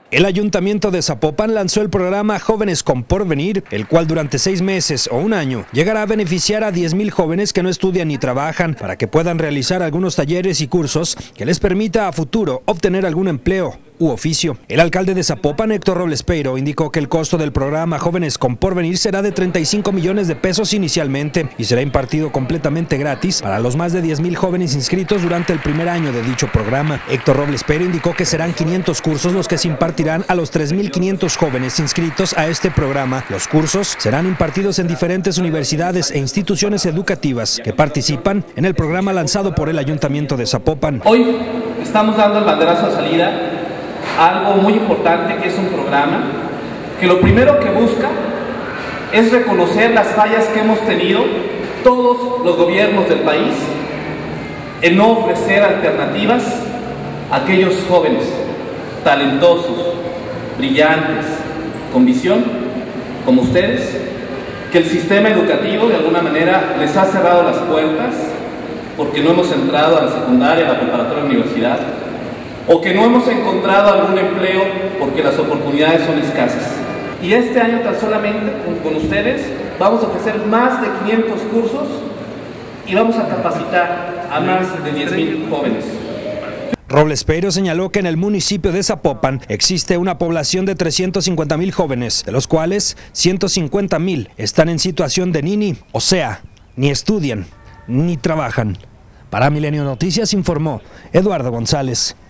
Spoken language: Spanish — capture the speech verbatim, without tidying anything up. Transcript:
El Ayuntamiento de Zapopan lanzó el programa Jóvenes con Porvenir, el cual durante seis meses o un año llegará a beneficiar a diez mil jóvenes que no estudian ni trabajan para que puedan realizar algunos talleres y cursos que les permita a futuro obtener algún empleo u oficio. El alcalde de Zapopan, Héctor Robles Peiro, indicó que el costo del programa Jóvenes con Porvenir será de treinta y cinco millones de pesos inicialmente y será impartido completamente gratis para los más de diez mil jóvenes inscritos durante el primer año de dicho programa. Héctor Robles Peiro indicó que serán quinientos cursos los que se impartirán a los tres mil quinientos jóvenes inscritos a este programa. Los cursos serán impartidos en diferentes universidades e instituciones educativas que participan en el programa lanzado por el Ayuntamiento de Zapopan. Hoy estamos dando el banderazo de salida a algo muy importante, que es un programa que lo primero que busca es reconocer las fallas que hemos tenido todos los gobiernos del país en no ofrecer alternativas a aquellos jóvenes talentosos, brillantes, con visión, como ustedes, que el sistema educativo de alguna manera les ha cerrado las puertas porque no hemos entrado a la secundaria, a la preparatoria, a la universidad, o que no hemos encontrado algún empleo porque las oportunidades son escasas. Y este año tan solamente con, con ustedes vamos a ofrecer más de quinientos cursos y vamos a capacitar a más de diez mil jóvenes. Robles Peiro señaló que en el municipio de Zapopan existe una población de trescientos cincuenta mil jóvenes, de los cuales ciento cincuenta mil están en situación de nini, o sea, ni estudian ni trabajan. Para Milenio Noticias informó Eduardo González.